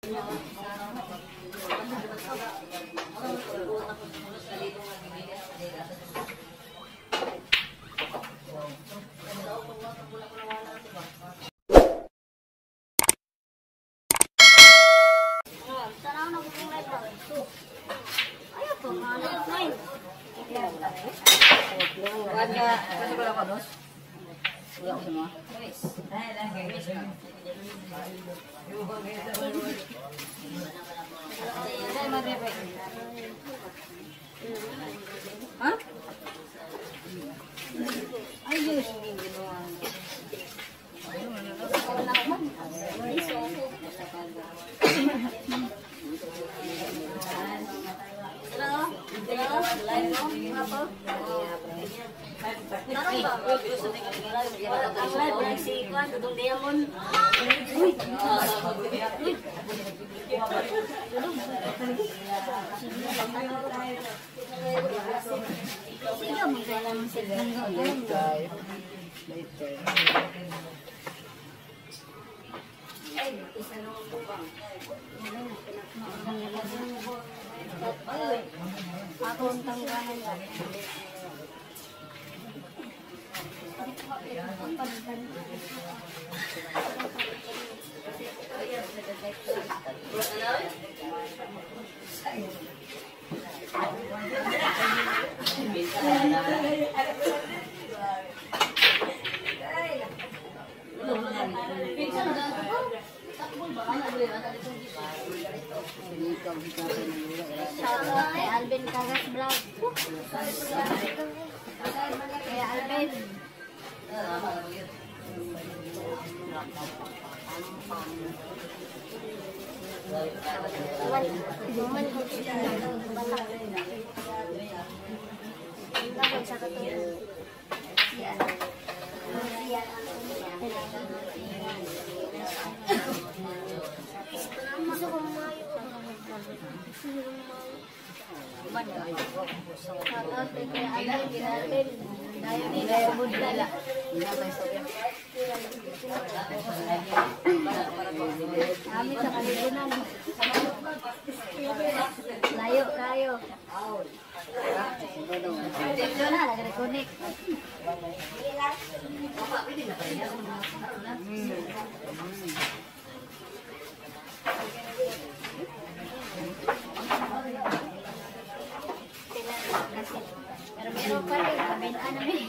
Hah? Ayos. Alvin Kagas Vlog. Kaya Alvin. Kami sa kalibunan. Layo kayo. Dito na, nag-reconnect. Pero meron pa rin, kabinaan namin.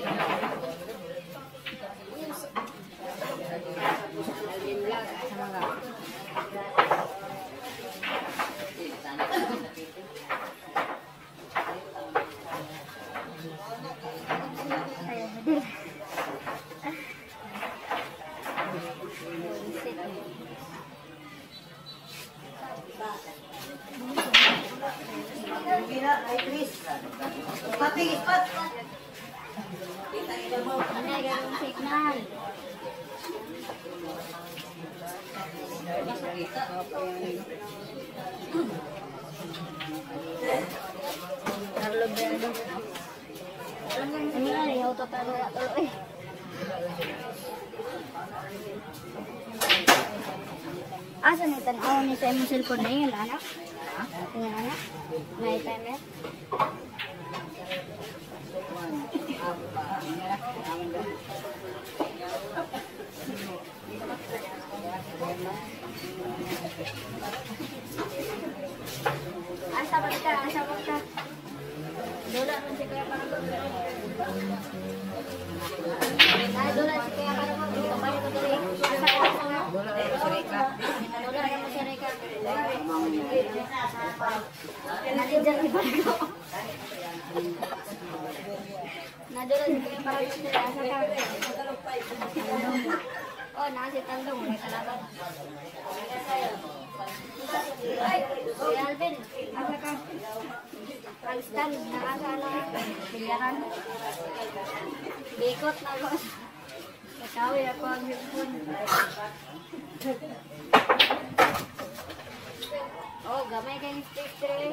Asa nih tanaw ni sa imong cellphone na yun, anak? Tingnan anak. May timer. Asa ba ka? Asa ba ka? Dola man si kaya para ko. Ay, dola si kaya para ko. Kabay ko dali. Asa ka? Dola ka si Rika. Dola ka si Rika. Natin dyan si Pargo. Nadola si kaya para ko. Asa ka? Oh, nasi tandong. May kalaban. Si Alvin, asa ka? Ang stand, nakasa na pilyaran. Bikot na ko. Nakawi ako ang hipon. Oh, gamay kayong stick tray.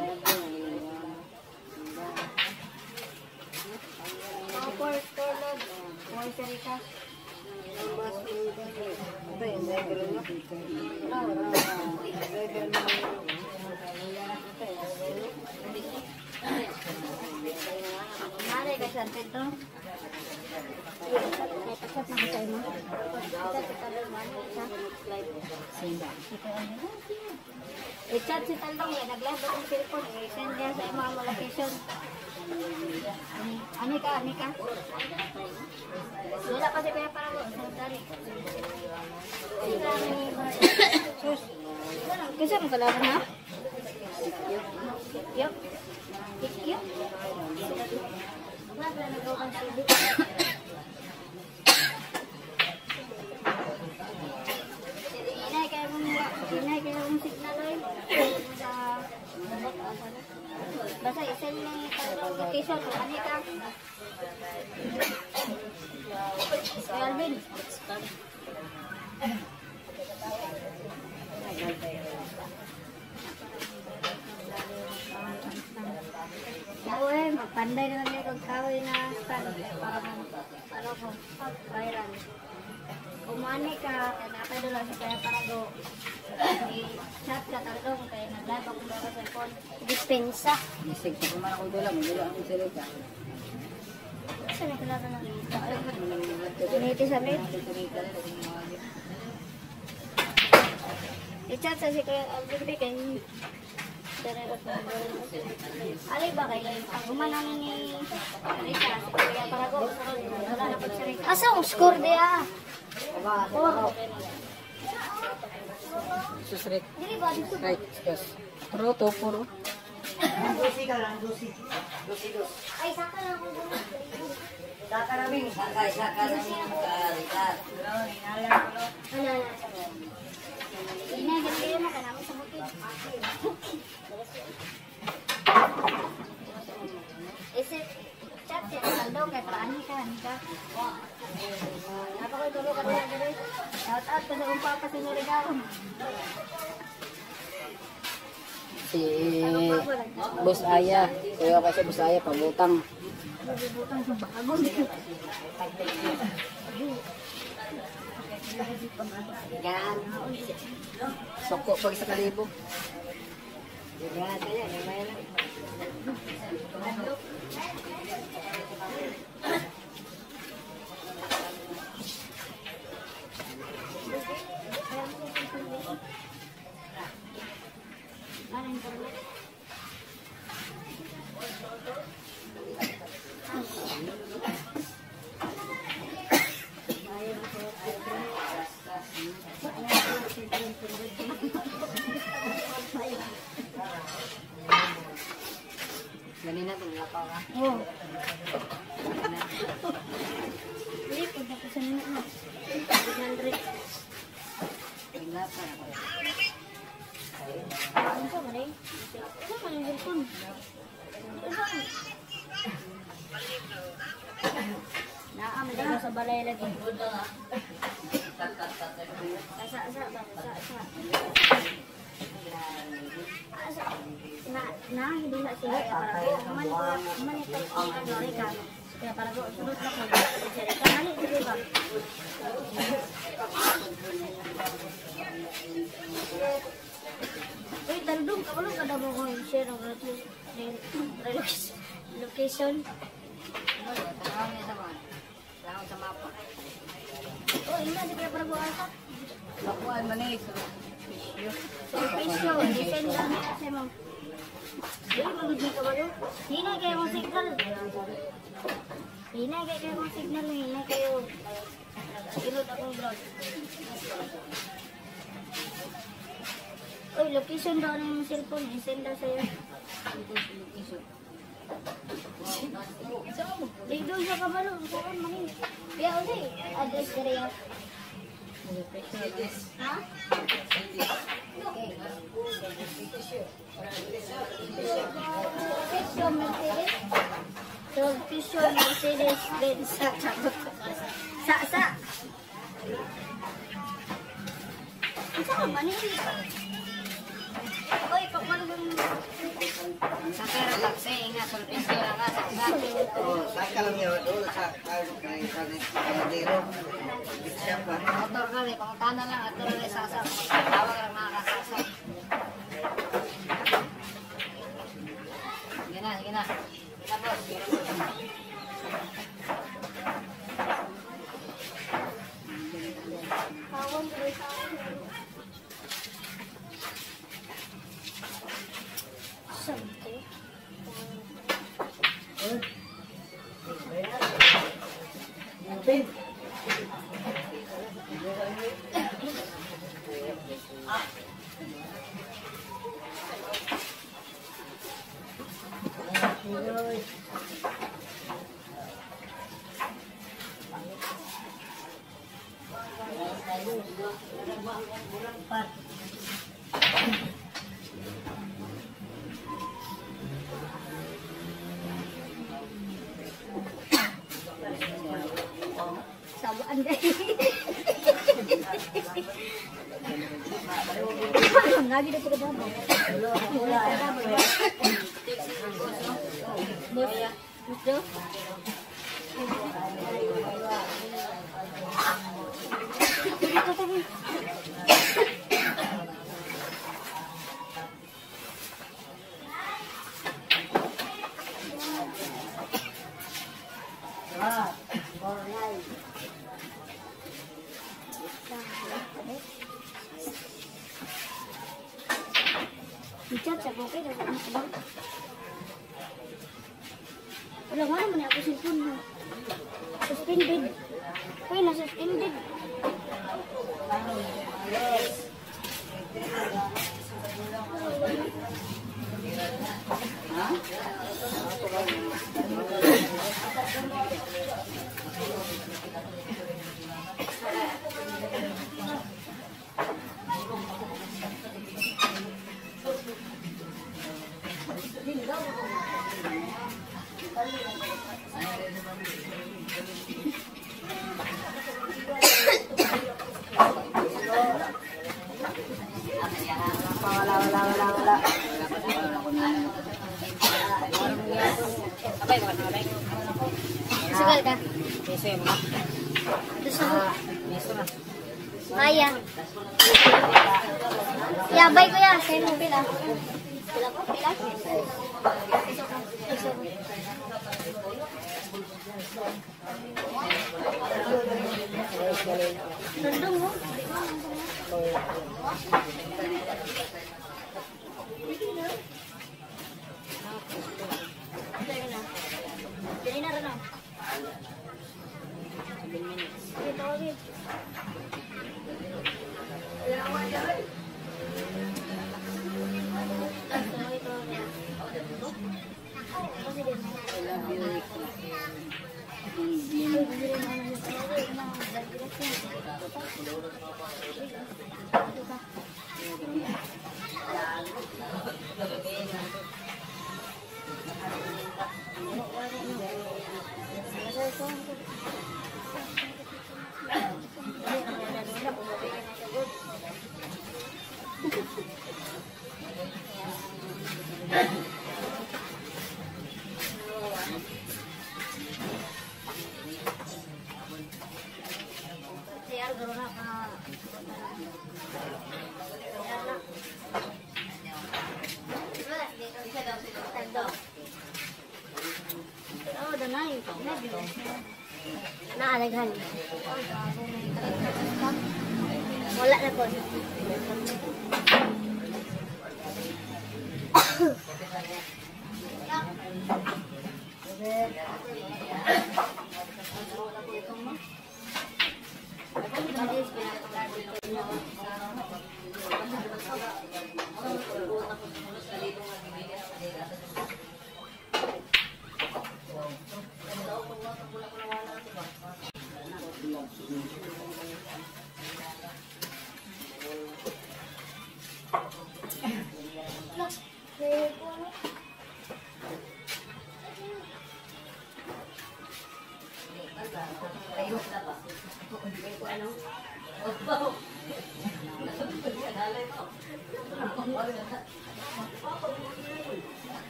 Oh, for load. For sarika. ito. Ipasat na kita mo. I-chat si Talong yan. Nag-live ako ng cellphone. I-send niya sa mga location. Ani ka? Wala kasi kaya para mo. Sandali. Sus. Kasi mo kalaban ha? Yup. Yup. Inay kaya mong signal ay basta isend mo yung location kung ano ka. Alvin. Oo magpanday na lang yung kawin na stand para mo viral. Umani ka, kaya doon lang kaya para go. I-chat ka Talong, kaya nag-live ako sa cellphone. Dispensa. Isig ko man ako doon lang ako sila ka. Saan na kailangan na dito? Niti sa net. I-chat sa si Kuya Alvin kay alay ba kayo? Gumanang ni Rita, si Kuya Parago. Wala na po si Rita. Asa ang score dia? Susret. Dili ba dito? Right, yes. Puro to, puro. Ay, saka lang ako doon. Saka namin. Saka namin. Inay, ganyan na ka namin sa bukid. Isi, chat siya, Talong, kaya paani ka. Napakoy tulo ka na dito. Shout out ka sa umpa pa sa Nurigaw. Si Boss Aya. Kaya kasi Boss Aya, pabutang. Butang sa bagong. Yan. Soko pag sa kalibo. Yan, kaya, may lang. Ganina itong lakaw ka. Oo. Hindi, pag nakusan na na. 100. Tingla pa na ko. Ano sa maray? Ano sa maray cellphone? Naam, dito sa balay lagi. Asa ba? Asa. Hindi na siya para ko. Manitay ang kanori ka. Kaya para ko, sunod na ko. Kamali, sige ba? Uy, Talong, kapalo ka na mo ko share ang location. Tawag niya sa mga. Tawag sa mapa. Oh, ina, di kaya para bukas ka. Bakuan man eh. Location, descend lang na kasi mo. Dili, magiging ka ba yun? Hinay kayo mong signal. Hinay kayo mong signal. Hinay kayo. Ilod akong vlog. Uy, location daw na yung cellphone. I-send daw sa'yo. Di doon sa kabalo. Saan manin? Kaya ulit. Address ka rin. Ha? Location Mercedes Benz sa Chabot. Sa. Isa ka manin? Uy, pagmalagong Sa pera taxi, nga, sulpisyo lang nga, sa Saka lang yun, doon sa dero. Siya pa. motor ka rin, pangutana lang, at doon rin sasak. Tawag lang makakasasak. Sige na. Sige na, boss. Sabaan deh. Lagi deh kita bambang. Bos ya. Betul. Dicat saya pakai dah sama sebab. Udah mana mana aku simpan. Suspended. Kau nak suspended. Sugal ka? Beso yung mga. Terus ako. Beso na. Kaya. Ya, bye ko ya. Saya mau pila. Pila ko? Pila? Iso ko. Nandung mo? Jadi na rin. 7 minutes. Ito ulit. Oh, udah naik. Nah, ada kan. Molek na po.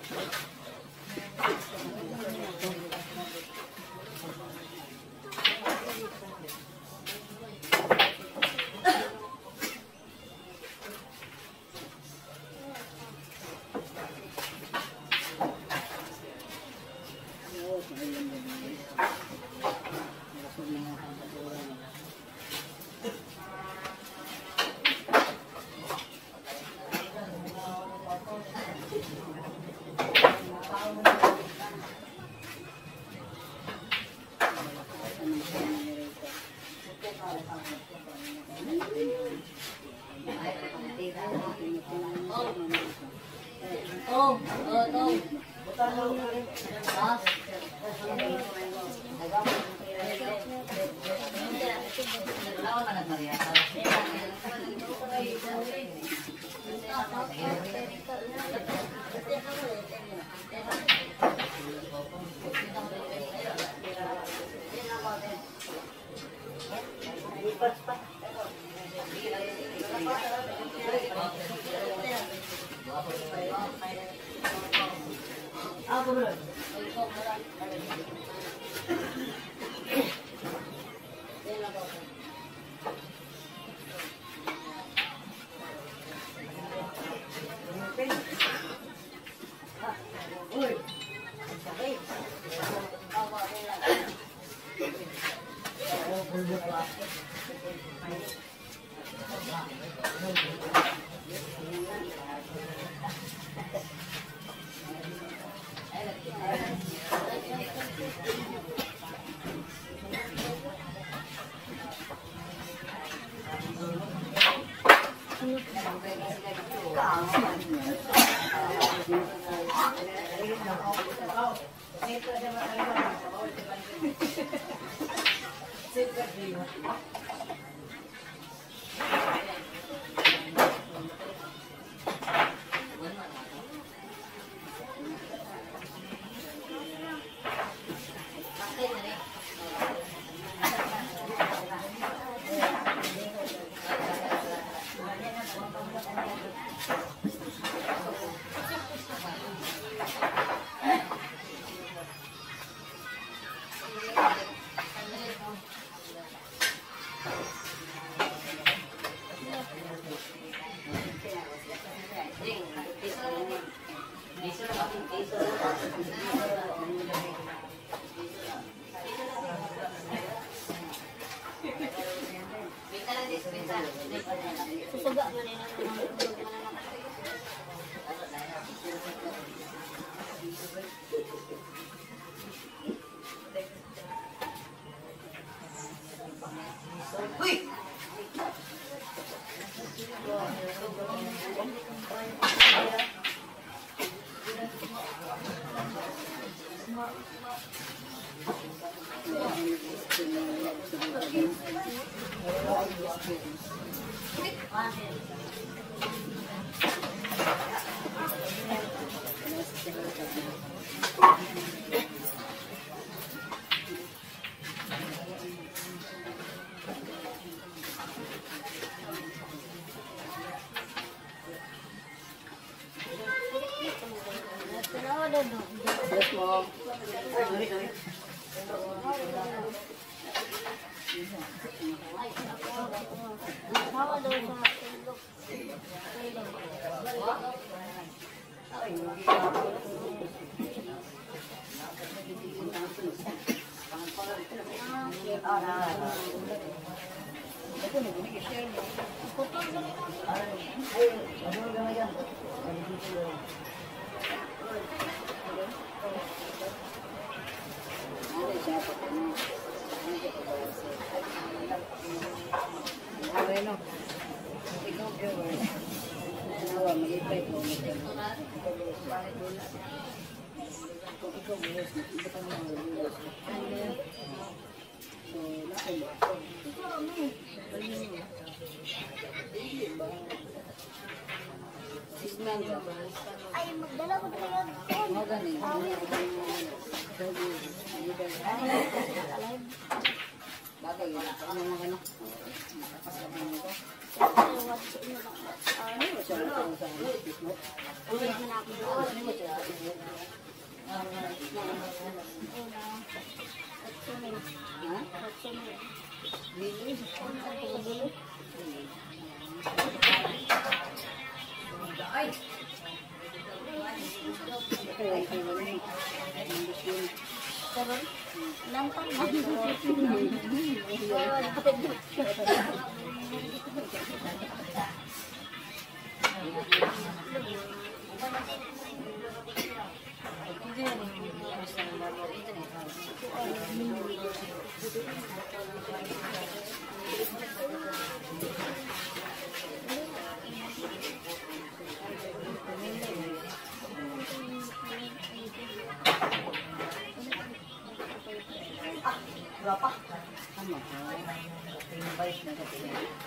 Susuga man yun ang Uy! Yes, mom. ay magdala ko talaga. Bagay, ano mga ano? Ano mo siya ang sa Facebook? Ulit mo na ako doon. Ano mo siya sa Facebook? Ha? Lili? Lantang na. Berapa? Ano ka? Invite na kasi.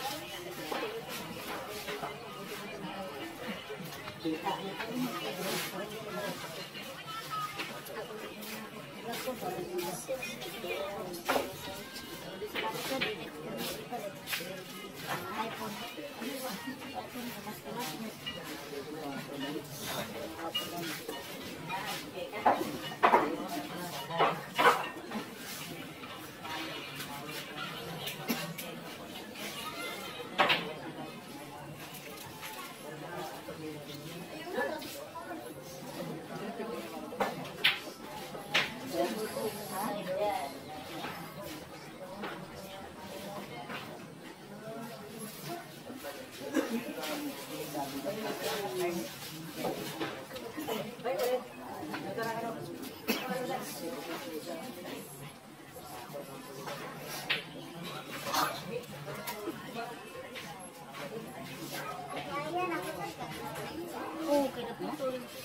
Okay na po.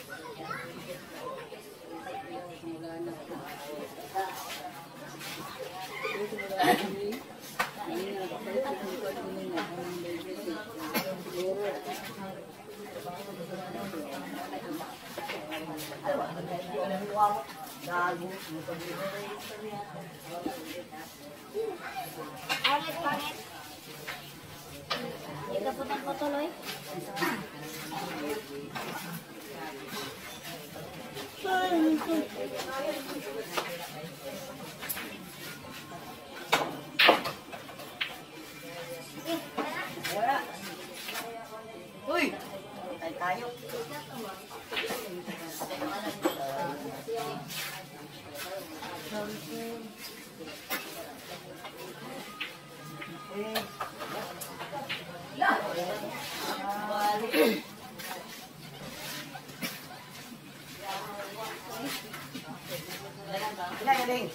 Pangit, pangit. Hindi ka putang-putuloy. Uy! Tayo. Ilan galing?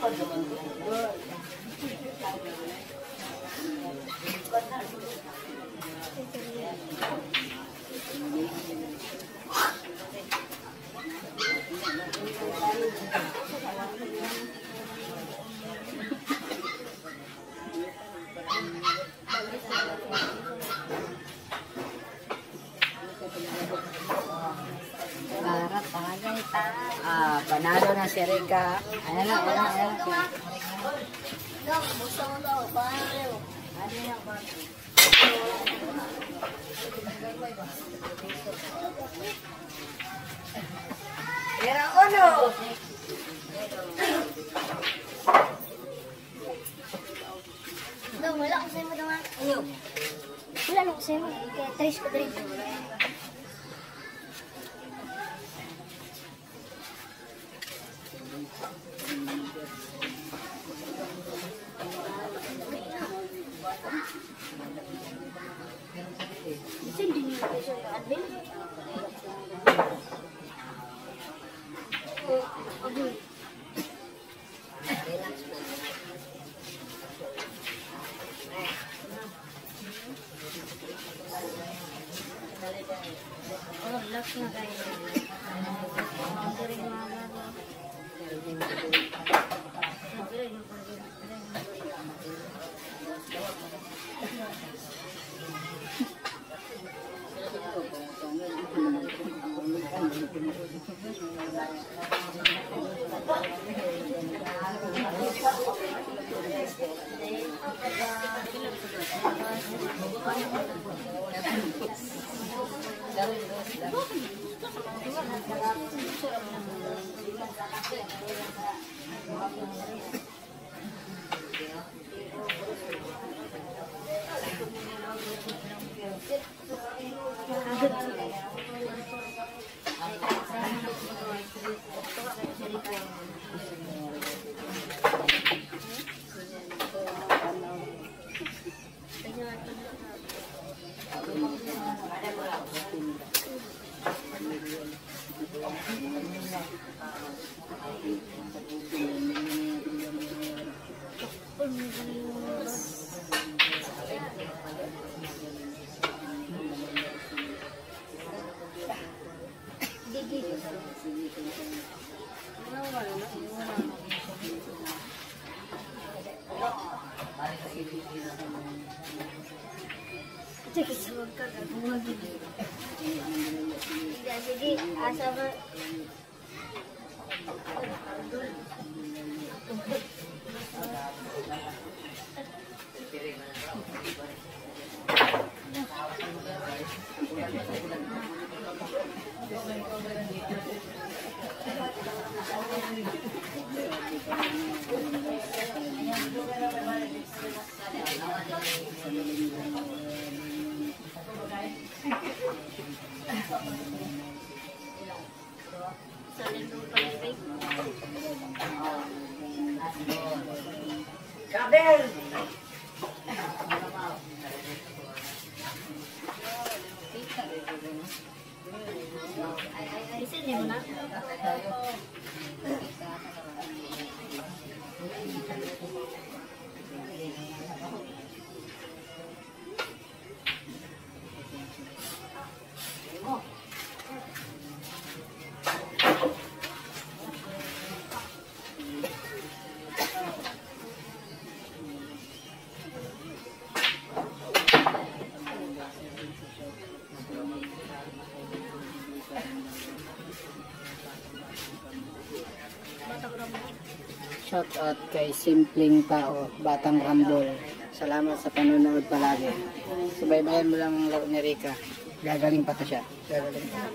Para tagay ta. Panalo na si Rika. Ayan na, ayan na, ayan na. Dok, gusto mo daw. Paano? Ano yan ba? Era uno! Dok, wala ko sa'yo mo naman. Ano? Wala ko sa'yo mo. Kaya trace ko din. Oh, relax na kayo. Sige, asa ba? Kabel! Isin niyo na. Shout out kay Simpleng Tao, Batang Rambol. Salamat sa panonood palagi. Subaybayan mo lang ang laro ni Rika. Gagaling pa to siya. Gagaling pa.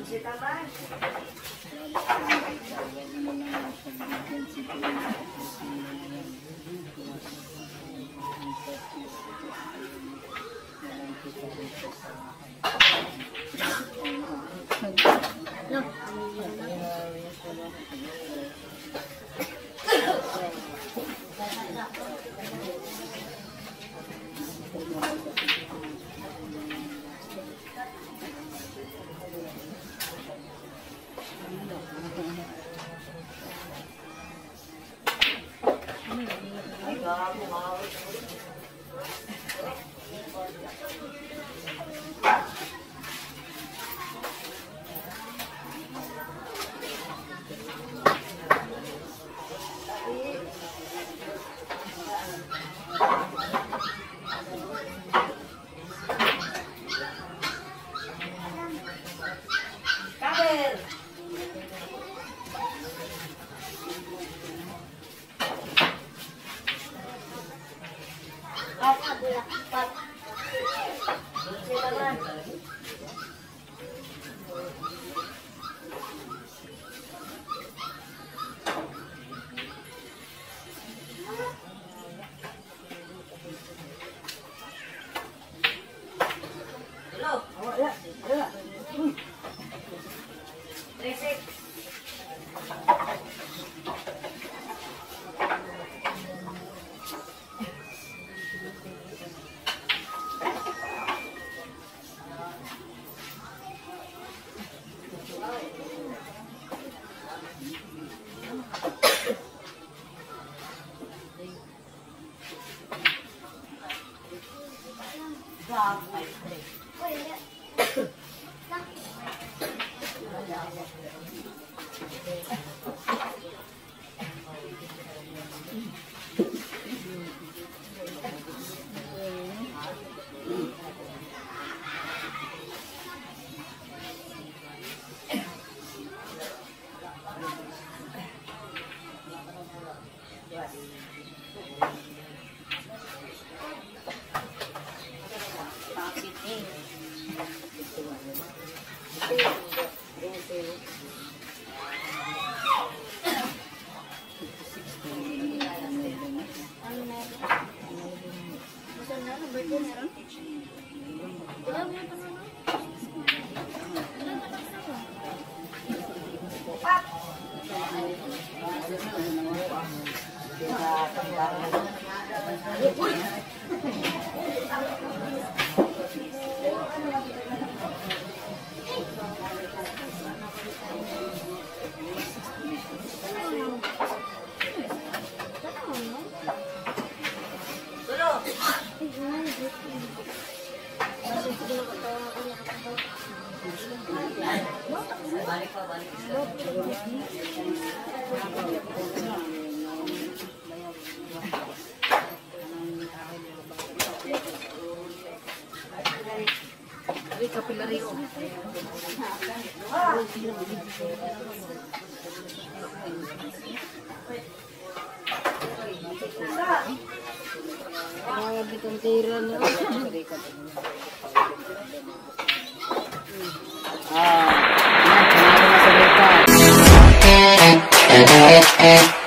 Yan, panalo na sa Rika.